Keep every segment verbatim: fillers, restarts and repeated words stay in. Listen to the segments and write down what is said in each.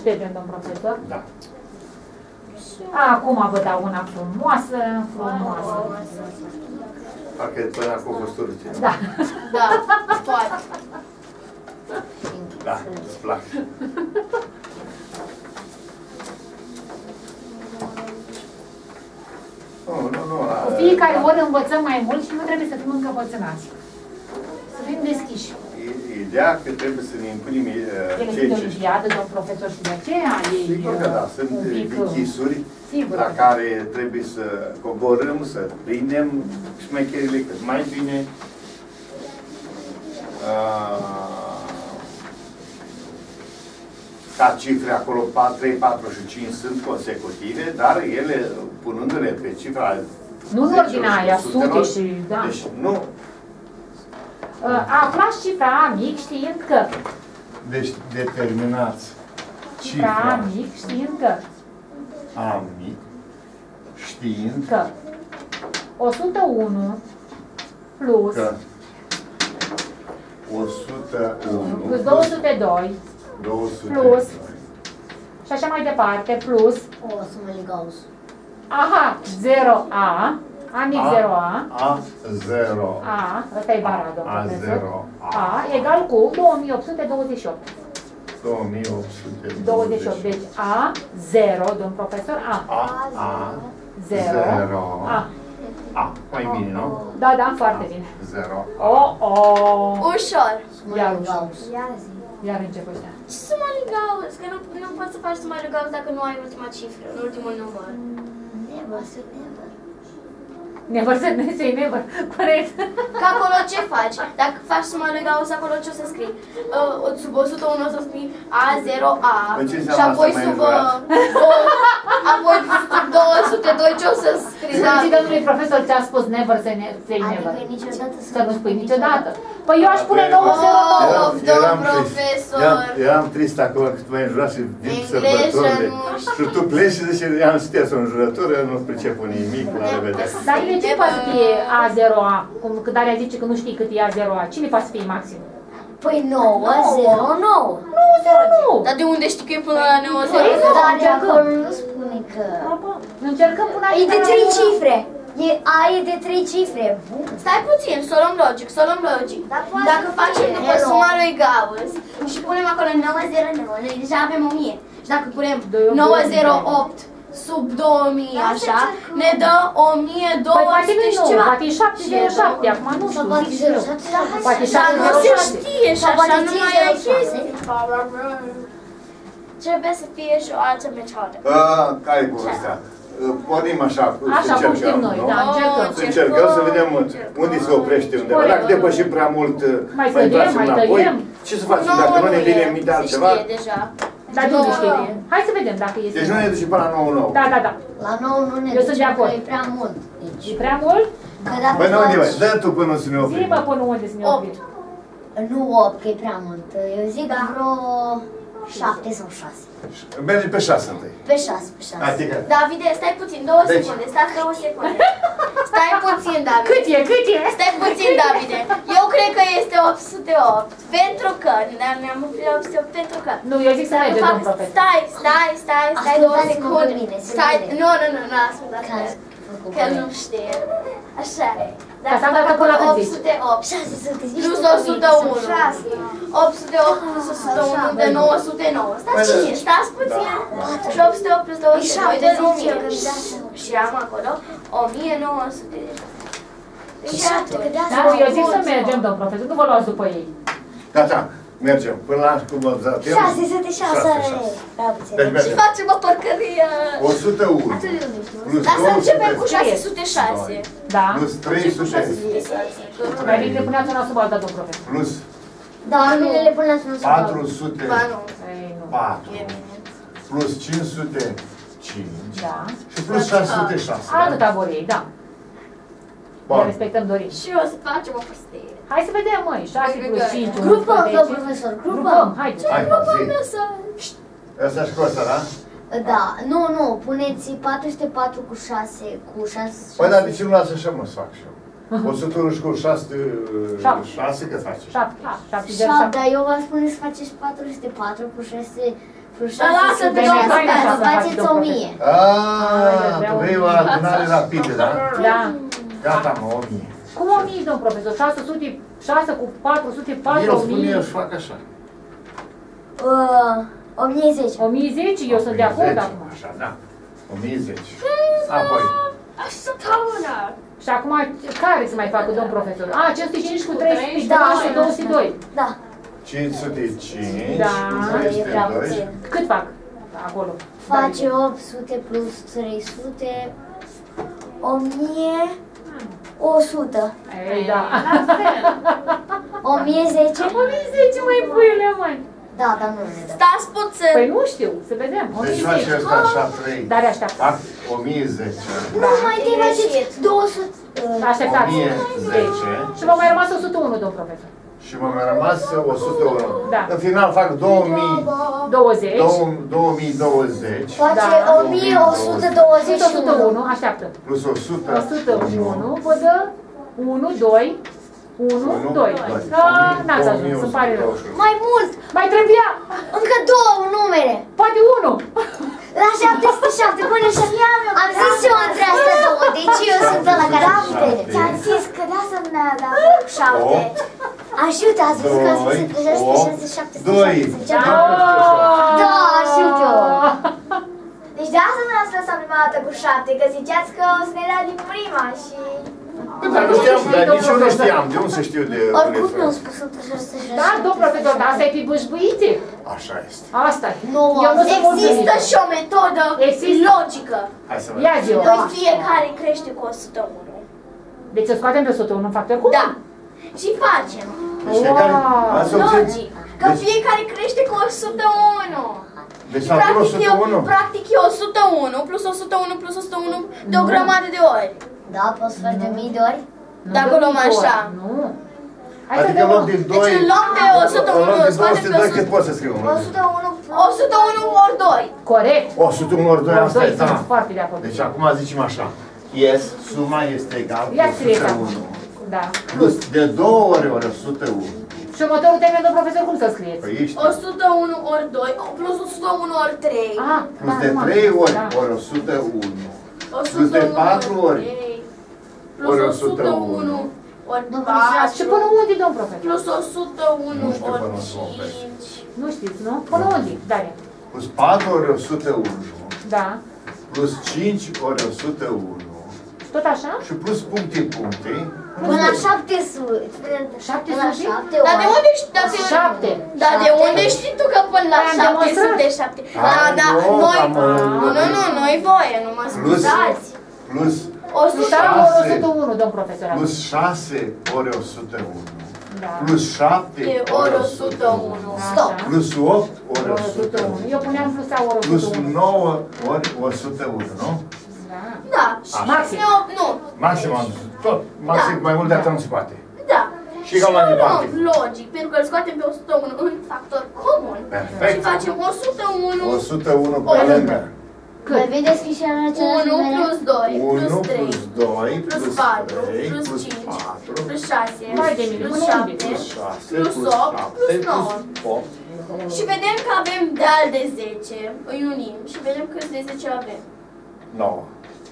ștergem, domn profesor? Da. Acum vă dau una frumoasă, frumoasă. Parcă până acum a fost urât. Da. Da, poate. Da, îți place. Nu, nu, nu. Cu fiecare oră învățăm mai mult și nu trebuie să fim încăpățânați. Să fim deschiși. Ideea că trebuie să ne impunem Ele sunt de olimpiadă, domn profesor, și de aceea ei... Sigur că da, sunt închisuri la care trebuie să coborâm, să prindem șmecherile cât mai bine. Ca cifre acolo, trei, patru și cinci sunt consecutive, dar ele, punându-le pe cifra nu în ordinea aia, sute și... Da. Deci nu... Aflați cifra A mic știind că... Deci determinați cifra A mic știind că... A mic știind că... o sută unu plus... Că... o sută unu plus două sute doi două sute plus... și așa mai departe, plus... O, să mă Gauss. Aha, zero A... A mic zero A. A zero. A, ăsta e bara, domnul A profesor. zero. A egal cu două mii opt sute douăzeci și opt. două mii opt sute douăzeci și opt. Deci A zero, domnul profesor, A. A, A, zero. A. A. Mai bine, nu? Da, da, foarte bine. zero. O, o. Ușor. Iar ușor. Iar încep ăștia. Ce Smiley Gauss? Că nu, nu poți să faci Smiley Gauss dacă nu ai ultima cifră, ultimul număr. Never say never. Never say never, say never. Corect. Că acolo ce faci? Dacă faci Smiley Gauss, acolo ce o să scrii? Uh, sub o sută unu o să scrii A zero A. Și apoi sub... Apoi sub două sute doi ce o să scrii? Să ții domnului profesor ce a spus never say never. Să nu spui niciodată. Păi eu aș pune nouă zero nouă. Domn profesor. Eram trist acolo că tu m-ai înjurat și vin sărbătorile. Și tu pleci și zici, am știut o înjurătură, nu pricepul nimic, la revedere. Dar de ce poate să fie A zero A? Cum că Daria zice că nu știi cât e A zero A. Cine poate să fie maxim? Păi nouă zero nouă. nouă zero nouă. Dar de unde știi că e până la nouă zero? Dar acolo nu spune că... Încercăm până aici. E de trei cifre. E A e de trei cifre. Bun. Stai puțin, să o luăm logic, să o luăm logic. Dacă facem după suma lui Gauss și punem acolo nouă zero nouă, noi deja avem o mie. Și dacă punem nouă zero opt sub două mii, așa, ne dă o mie două sute și ceva. Poate e șapte zero șapte, acum nu știu. Poate Dar nu se știe și așa nu mai ai chestii. Trebuie să fie și o altă metodă. Care-i povestea? Pornim așa, așa cum știm noi, da, încercăm. Să încercăm să vedem unde se oprește undeva. Dacă depășim prea mult, mai tăiem, mai tăiem. Ce să facem dacă nu ne vine în minte altceva? Dar nu se știe. Hai să vedem dacă este. Deci nu ne duce până la nouă nouă. Da, da, da. La nouă nu ne duce, că e prea mult. E prea mult? Băi, nu unde vai, dă tu până să ne oprim. Zi-mă până unde să ne oprim. Nu opt, că e prea mult. Eu zic vreo șapte sau șase. Merge pe șase întâi. Pe șase, pe șase. Adică... Davide, stai puțin, două deci... secunde, stai două secunde. Stai puțin, Davide. Cât e, cât e? Stai puțin, Davide. Eu cred că este opt sute opt. Pentru că, ne-am oprit la opt sute opt, pentru că... Nu, eu zic să mergem, domn profesor. Stai, stai, stai, stai două secunde. Stai, nu, nu, nu, nu, ascultați. Că el nu știe. Așa e. Dacă fac opt sute opt plus o sută unu, opt sute opt plus o sută unu de nouă sute nouă. Stați cine? Stați puțin. Și opt sute opt plus două sute doi de o mie. Și am acolo o mie nouă sute. Da, eu zic să mergem, domn profesor, nu vă luați după ei. Gata, mergem. Până la cum vă zatem. șase sute șase. Și facem o porcărie. o sută unu. Dar să începem cu șase sute șase. Da. Plus trei sute. Mai bine le puneați una sub alta, domn profesor. Plus. Da, mine le puneți una sub alta. patru sute patru. Plus cinci sute cinci. Da. Și plus șase sute șase. Atâta vor ei, da. Ne respectăm dorința. Și o să facem o prostie. Hai să vedem, măi, șase plus cinci, Grupăm, domn profesor, grupăm. Haideți. Hai, zi. Asta și cu asta, da? Da, nu, nu, puneți patru sute patru cu șase, cu șase... Păi, dar de ce nu lasă așa, mă, să fac și eu? o sută unu și cu șase, șase, cât faci? șapte, șapte, șapte, dar eu v-aș spune să faceți patru sute patru cu șase, cu Dar lasă pe Bine, fain așa două să Faceți faci, o domnule. mie. Aaaa, tu vrei o adunare rapidă, da? Da. Gata, mă, o mie. Cum o mie, domn profesor? șase sute, șase cu patru sute patru, Eu o spun, mie. eu și fac așa. Uh, o mie zece. o mie zece, eu sunt de acord zece, acum. Așa, da. o mie zece. Apoi. Așa tauna. Și acum, care să mai facă, domn profesor? A, cinci sute cinci cu trei sute Da. și două sute doi. Da. cinci sute cinci Da. cu E prea trei sute doi. puțin. Cât fac acolo? Face opt sute plus trei sute. o mie. o sută. Ei, da. o mie zece. o mie zece, mai puiule, mai. Da, dar nu ne dă. Stați puțin. Păi nu știu, să vedem. o Deci mie face zece. ăsta așa trei. Dar așteaptă. Fac o mie zece. Nu, mai întâi faceți două sute. Așteptați. o mie zece. Și v-a mai rămas o sută unu, domn profesor. Și m-a mai rămas o sută unu. Da. În final fac două mii douăzeci. două mii douăzeci Face Da. o mie o sută douăzeci o și sută unu. unu, așteaptă. plus o sută o sută unu, vă dă unu, doi, unu, doi. Ah, n-ați ajuns, îmi pare rău. Mai mult! Mai trebuia, Încă două numere! poate unu. La șapte sute șapte până și am zis eu între astea două, deci eu sunt ăla care am putere. Ți-am zis că de asta nu ne-a dat șapte. Așut, ați văzut că ați zis că șapte opt, șase șapte doi. Da, așut eu. Deci de asta nu ați lăsat prima dată cu șapte, că ziceați că o să ne dea din prima și... Dar nu știam, dar nici eu nu știam. De unde să știu de Oricum unde mi-au să- spus între șase și Da, domn profesor, dar asta e pe bâșbâițe. Așa este. Asta e. Nu, Eu nu sunt Există mulțumită. și o metodă Există. logică. Hai să Ia vedem. zi-o. Păi fiecare crește cu o sută unu. Deci să scoatem de o sută unu în factor comun? Da. Și facem. Deci fiecare... Wow. Hai să obțin- Logic. Că Deci- fiecare crește cu o sută unu. Deci Și facem practic, o sută unu. e, practic e o sută unu plus o sută unu plus o sută unu de o Nu. grămadă de ori. Da, poți să faci de mii de ori? Nu Dacă dăm luăm două. așa. Nu. Hai să Adică dăm în loc de doi... Deci îl luăm pe o sută unu, în loc de o scoatem două sute pe o doi, sută- cât poți să scriu? o sută unu o sută unu ori doi. Corect. o sută unu ori doi, Ori asta doi, e, da. sunt foarte de acord. Deci acum zicem așa. Yes, suma este egal cu Ia o scrie sută acum. unu. Da. Plus de două ori ori o sută unu. Și următorul termen, domn profesor, cum să scrieți? Păi ești. o sută unu ori doi plus o sută unu ori trei. Ah, Plus da, de numai. trei ori Da. ori o sută unu. o Plus de sută unu patru ori trei, ori plus o o sută sută unu. unu ori Nu, patru. Și până unde, domn profesor? Plus o sută unu Nu știu ori până să o vezi. cinci. Nu știți, nu? Până unde, Daria? Plus patru ori o sută unu. Da. Plus cinci ori o sută unu. Tot așa? Și plus puncte puncte. Până la șapte sute. Șapte Până la sute? șapte Dar de ori. unde știi? Dar de, Șapte. dar de Șapte. unde știi tu că până la Am șapte demonstrat. sunt de șapte? Hai, Da, da, nu, noi... am, Nu, nu, nu, noi voie, nu mă Plus- scuzați. Plus, o Nu sută am Șase. o sută unu, domn profesor. plus șase ori o sută unu. Da. Plus șapte ori o sută unu. Stop. Așa. Plus opt ori O o sută sută unu. unu. Eu puneam plus sau ori o Plus sută unu. nouă ori o sută unu, nu? Da. Da, și Maxim. nu, nu, Maxim am zis. Tot, maxim, mai mult de atât nu se poate. da. Și egal mai nu, departe. nu, logic, pentru că îl scoatem pe o sută unu în factor comun. Perfect. Și facem o sută unu, o sută unu O pe lângă. lângă. Mai vedeți și în același unu numere? plus doi, plus unu trei, plus doi plus plus patru, trei plus plus cinci, patru plus șase, Vai de mine, plus până unde? șapte, plus șase plus plus opt, șapte plus plus nouă. opt. Și vedem că avem deal de zece, îi unim și vedem câți de zece avem. nouă.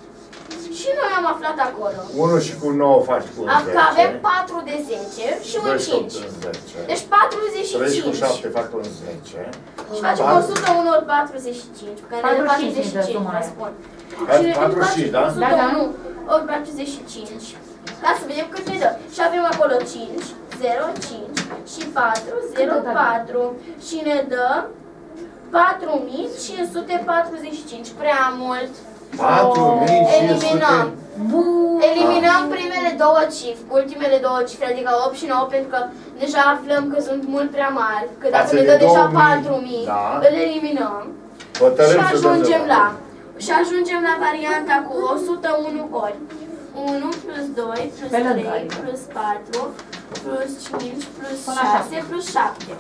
Și noi am aflat acolo. unu și cu nouă faci cu zece. Că avem patru de zece și un doi și opt cinci. în zece. Deci patruzeci și trei și cu cinci. șapte fac un zece. Și facem Patru. o sută unu ori patruzeci și cinci, care e patruzeci și cinci patruzeci și de cinci, suma vă aia. spun. Faci Și ne patruzeci și cinci, da? facem o sută unu Da, da. ori patruzeci și cinci. Ca să vedem cât ne dă. Și avem acolo cinci, zero, cinci și patru, zero, Cât dă? patru. Și ne dă patru mii cinci sute patruzeci și cinci. Prea mult. patru mii cinci sute. Eliminăm. Eliminăm primele două cifre, ultimele două cifre, adică opt și nouă, pentru că deja aflăm că sunt mult prea mari. Că dacă Față ne de dă deja două mii, patru mii, da. îl eliminăm. Hotărâm Și să ajungem dăm la, și ajungem la varianta cu o sută unu ori. unu plus doi plus Pe lângă, trei adică. plus patru plus cinci plus Până la șase plus șapte.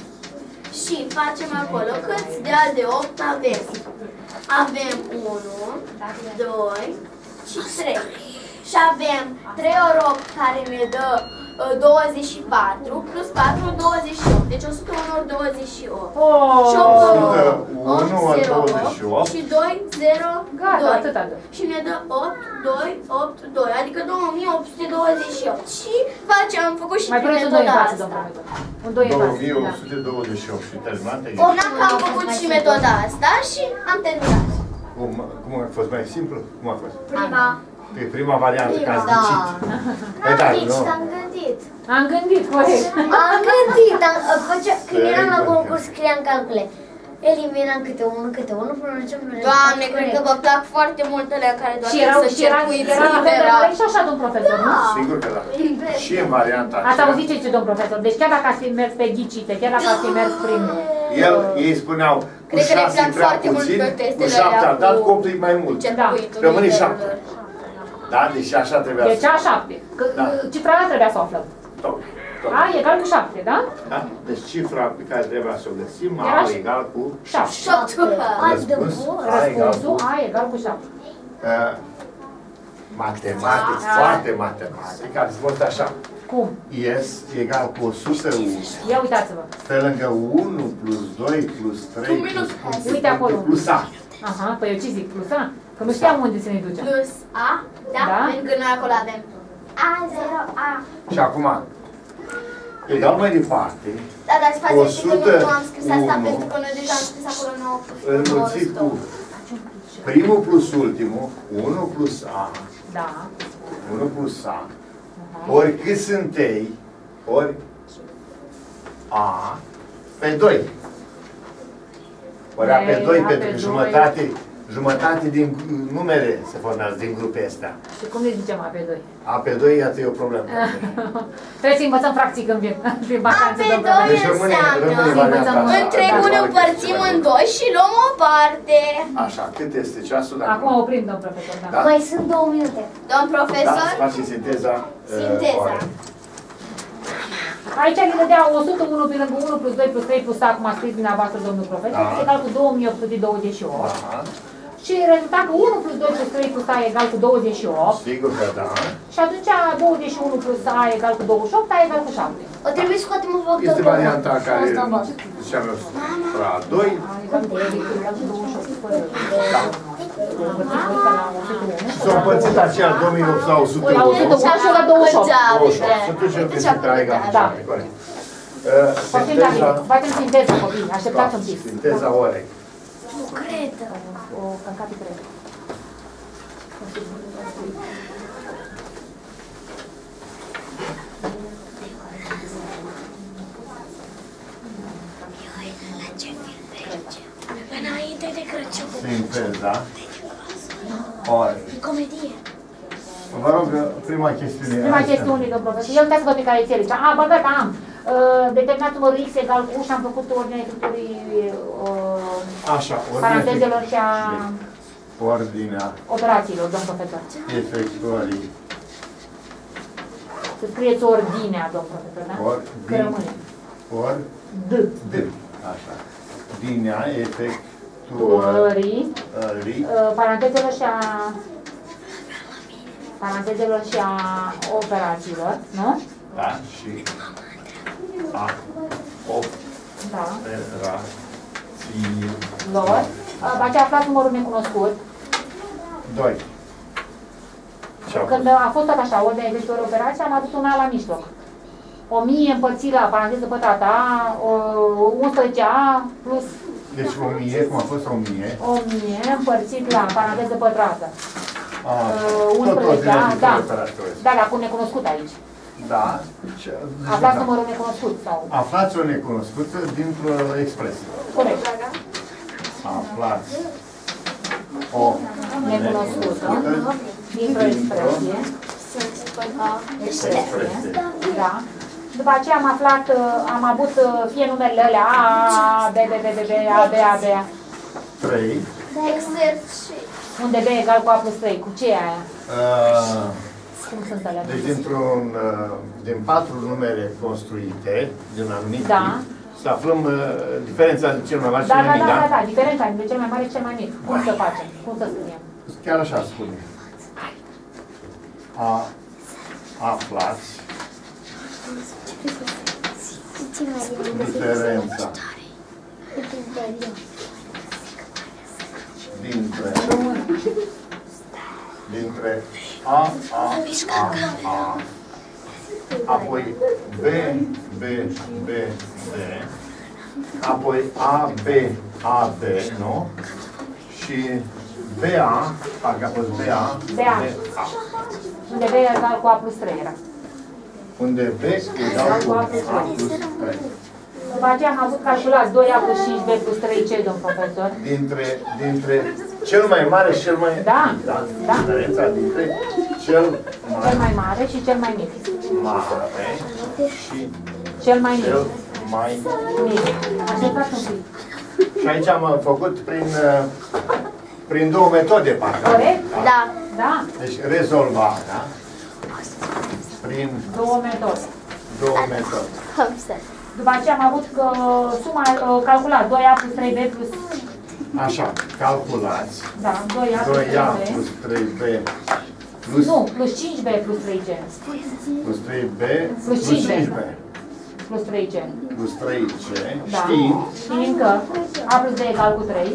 Și facem acolo câți de al de opt avem. Avem unu, doi și trei. Și avem trei ori opt care ne dă douăzeci și patru plus patru, douăzeci și opt. Deci o sută unu ori douăzeci și opt. Oh. Și opt ori zero douăzeci și opt. și doi, zero, Gata, doi. atâta dă. Și ne dă opt, doi, opt, doi, adică două mii opt sute douăzeci și opt. Și face, am făcut și Mai prin puneți un doi în metoda față, asta. domnul profesor. Un doi în două față. mii Da. opt sute douăzeci și opt și terminate. Una că am făcut și metoda asta și am terminat. Cum, cum a fost mai simplu? Cum a fost? Prima. Pe prima variantă, că ați Da. ghicit. Păi N-am da, nici, nu. am gândit. Am gândit, corect. Am gândit, am, făcea, când Very eram la good. concurs, scriam calcule. Eliminam câte unul, câte unul, până la ce îmi venea Doamne, cred că corect. vă plac foarte mult alea care doar Și erau, să și era, cercuiți era la fel de libera. corect și așa, domn profesor, nu? Sigur că da. Și în varianta Ați aceea, auzit ce zice domn profesor. Deci chiar dacă ați fi mers pe ghicite, chiar dacă ați fi mers prin... el, ei spuneau, cu Cred că le șase plac prea foarte mult puțin, pe cu testele șapte alea a dat, cu cu opt e mai mult. circuitul Rămâne liberelor. șapte. Da, deci așa trebuia Deci să... a șapte. Că, Da. cifra aia trebuia să o aflăm. Tot, tot. A egal cu șapte, da? Da? Deci cifra pe care trebuia să o găsim, Era A și- egal cu Șapte. Șaptul. Ați de răspuns. bun. A egal Răspunsul cu... A egal cu șapte. Uh, matematic, Da. foarte matematic, ați fost așa. Cum? S egal cu o sută unu. Ia uitați-vă. Pe lângă unu plus doi plus trei Un minut. plus puncte, Uite acolo. puncte, plus A. Aha, păi eu ce zic? Plus A? Că nu știam unde să ne ducem. Plus A, da? Da. Pentru că noi acolo avem A, zero, A. Și acum, egal mai departe, Da, dar față o știi că nu, nu am scris asta sută unu. pentru că noi deja am scris acolo nouă. înmulțit cu primul plus ultimul, unu plus A, Da. unu plus A, ori cât sunt ei, ori A pe doi. Ori A pe Ei, doi, A pentru pe că doi. jumătate, jumătate din numere se formează din grupul astea. Și cum le zicem A pe doi? A pe doi, iată, e o problemă. Trebuie să învățăm fracții când vin. Prin vacanțe, A pe domn doi profesor. Deci rămâne, înseamnă- rămâne varianta asta. Întregul Da, îl împărțim în doi și luăm o parte. Așa, cât este ceasul? Dacă Acum oprim, domn profesor, da. Da? Mai sunt două minute. Domn Da, profesor, să face sinteza. uh, Sinteza. ore. Aici ne dădea o sută unu pe lângă unu plus doi plus trei plus A, cum a scris dumneavoastră, domnul profesor, Da. egal cu două mii opt sute douăzeci și opt. Aha, Și rezulta că unu plus doi plus trei plus A egal cu douăzeci și opt. sigur că da. Și atunci douăzeci și unu plus A egal cu douăzeci și opt, A egal cu șapte. O trebuie să scoatem o factor Este comun. varianta care Asta va. ziceam eu, la doi. A egal cu douăzeci și opt, fără... Și s-au împărțit aceea două mii opt sau o sută La o sută unu. unu și la douăzeci și opt. douăzeci și opt. Și atunci eu găsit că egal cu Da. șapte, corect. Uh, Poftim la mine. Sinteza, Facem sinteză, copii. Așteptați un pic. sinteza orei. Nu cred. O căcat pe cred. Înainte de Crăciun. Sinteza orei. Comedie. Vă rog, prima chestiune. Prima chestiune, domnul profesor. Eu uitați-vă pe care ți-el zice. A, bă, gata, am. Uh, Determinat numărul X egal cu și am făcut ordinea scripturii uh, Așa, parantezelor și a ordinea operațiilor, domnul profesor. efectuării Să scrieți ordinea, domnul profesor, da? Că ordine, rămâne. ori D. D. Așa. Ordinea efectuării Ori, uh, parantezelor și a parantezelor și a operațiilor, nu? da, și a Da. operațiilor. Lor. Uh, După aceea aflați numărul necunoscut. doi. Ce a Când fost? a fost tot așa, ordinea efectuării operației, am adus un A la mijloc. o mie împărțit la paranteză pătrată A, o- unsprezece A plus Deci o mie, cum a fost o mie. o mie împărțit la paranteză pătrată. A, Uh, tot unsprezece ordinea A, de da. operatori. Da, dar cu necunoscut aici. Da. Ce- Aflați da. numărul necunoscut sau... Aflați o necunoscută dintr-o expresie. Corect. Aflați o Necunoscută. Dintr-o expresie. Expresie. Da. După aceea am aflat, uh, am avut uh, fie numerele alea A, A, B, B, B, B, B, A, B, A, B, A. trei. exercit. Unde B egal cu A plus trei. Cu ce e aia? Uh, Cum sunt alea? Deci dintr-un, uh, din patru numere construite, din un anumit Da. tip, să aflăm uh, diferența de cel mai mare și Da, cel da, mai mic, da, da? da, da, diferența între cel mai mare și cel mai mic. Cum să facem? Cum să scriem? Chiar așa spune. A, aflați Diferența dintre dintre A, A, A, A, apoi B, B, B, B, apoi A, B, A, B, nu? Și B A, parcă a fost B A, B A. Unde B e egal cu A plus trei era. Unde B egal cu A plus trei. După aceea am avut calculat doi A plus cinci B plus trei C, domn profesor. Dintre, dintre cel mai mare și cel mai... Da, da. da. Diferența dintre cel mai, Cel mai mare și cel mai mic. mare și Cel mai mic. cel mai Mic. Așteptați un pic. Și aici am făcut prin, uh, prin două metode, parcă. Corect? Da. Da. Deci rezolvarea prin Două metode. două metode. După aceea am avut că suma uh, calculat doi A plus trei B plus... Așa, calculați. Da, doi A plus doi A trei B. plus trei B plus, Nu, plus cinci B plus trei C. plus trei B Plus plus cinci B. cinci B Plus trei C. plus trei C, Da. știind Știind că A plus B egal cu trei.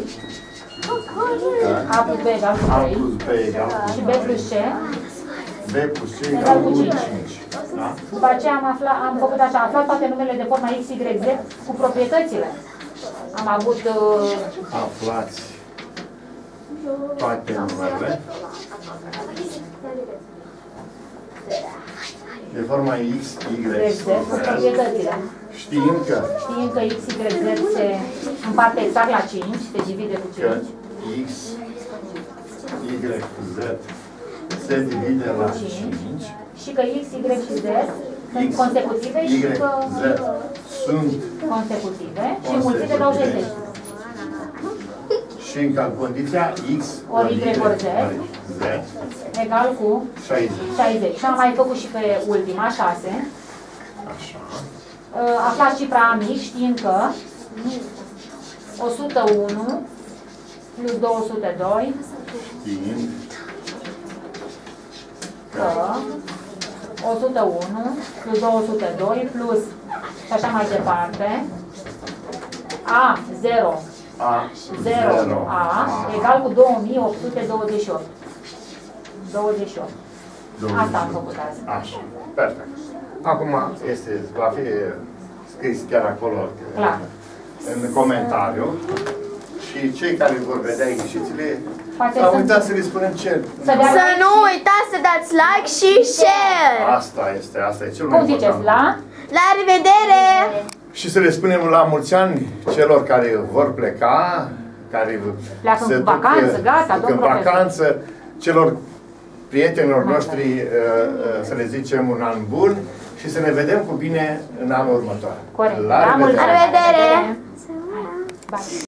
că A plus B egal cu A trei. plus B egal Și cu B plus C. B plus C egal cu cinci. Da? După aceea am, aflat, am făcut așa, am aflat toate numerele de forma X, Y, Z cu proprietățile. Am avut... Uh, Aflați toate numerele de forma X, Y, Z, Z cu proprietățile. știind că, Știind că X, Y, Z se împarte exact la cinci, se divide cu că cinci. X, Y, Z se divide la cinci, Și că X, Y și Z sunt X, consecutive Y, și că Z sunt consecutive și mulțite dau șaizeci. și în condiția X Ori Y ori Z Z egal cu șaizeci. șaizeci. Și am mai făcut și pe ultima, șase. Așa. Aflați cifra A mic știind că o sută unu plus două sute doi Știind că o sută unu plus două sute doi plus și așa mai departe A zero A zero A egal cu două mii opt sute douăzeci și opt. douăzeci și opt. Asta am făcut azi. Așa, perfect. Acum este, va fi scris chiar acolo Clar. în comentariu și cei care vor vedea ieșițile Poate au să- uitat să le spunem ce. Să dea- Să nu uitați să dați like și share! Asta este, asta e cel mai Cum ziceți? important. La? La revedere! Și să le spunem la mulți ani celor care vor pleca, care Pleacă se în duc, vacanță, gata, duc domn în profesor. vacanță, celor prietenilor noștri uh, uh, să le zicem un an bun și să ne vedem cu bine în anul următor. Corect. La La mulți revedere! ani. La revedere! Bye.